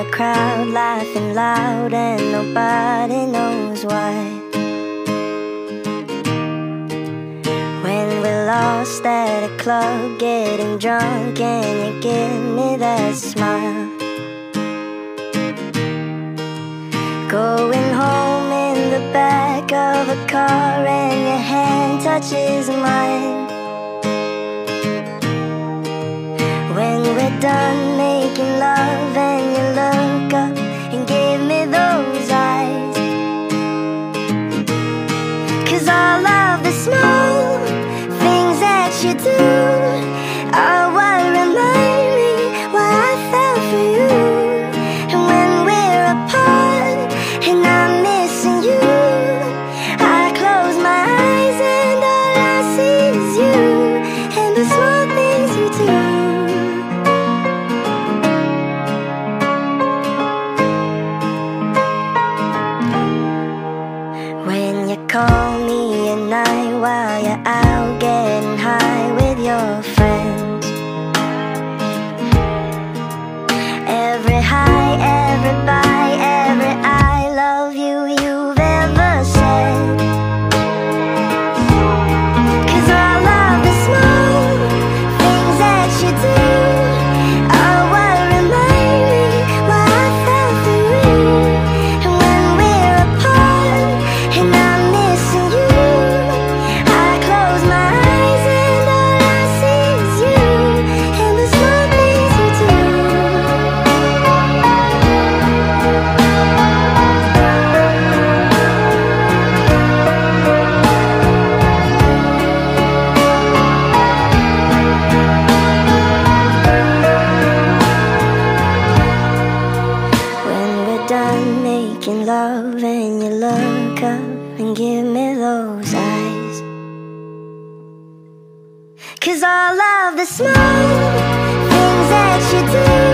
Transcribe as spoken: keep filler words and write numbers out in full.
a crowd laughing loud and nobody knows why. When we're lost at a club getting drunk and you give me that smile. Going home in the back of a car and your hand touches mine. When we're done making love and you look up and give me those eyes. 'Cause all of the small things that you do are what remind me why I fell for you. And when we're apart and I'm missing you, I close my eyes and all I see is you and the small things you do. When you call me at night while you're out getting high with your friends. Every high, every bye, every I love you you've ever said. 'Cause all of the small things that you do are what remind me why I fell for you. And when we're apart and I'm missing you, I close my eyes and all I see is you and the small things you do. When we're done making love and you look up and give me those eyes. 'Cause all of the small things that you do